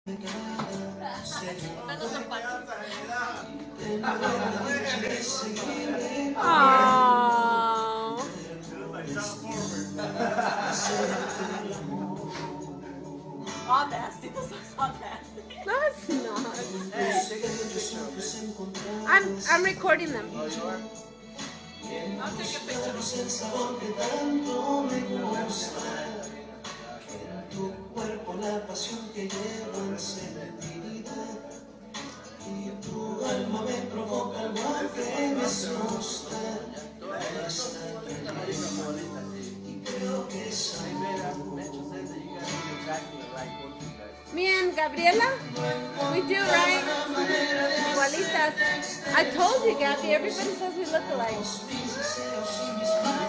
Oh. All nasty. This looks all nasty. No, it's not. I'm recording them. I'll take a picture. Me and Gabriela, we do, right? Igualitas. I told you, Gabby, everybody says we look alike.